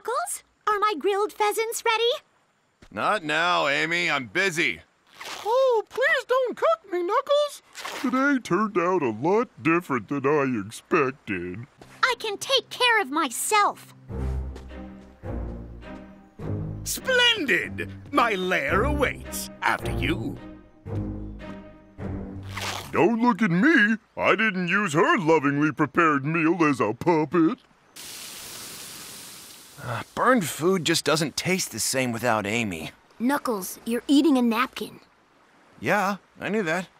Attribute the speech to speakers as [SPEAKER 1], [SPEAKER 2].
[SPEAKER 1] Knuckles? Are my grilled pheasants ready?
[SPEAKER 2] Not now, Amy. I'm busy.
[SPEAKER 3] Oh, please don't cook me, Knuckles.
[SPEAKER 4] Today turned out a lot different than I expected.
[SPEAKER 1] I can take care of myself.
[SPEAKER 5] Splendid! My lair awaits. After you.
[SPEAKER 4] Don't look at me. I didn't use her lovingly prepared meal as a puppet.
[SPEAKER 2] Burned food just doesn't taste the same without Amy.
[SPEAKER 6] Knuckles, you're eating a napkin.
[SPEAKER 2] Yeah, I knew that.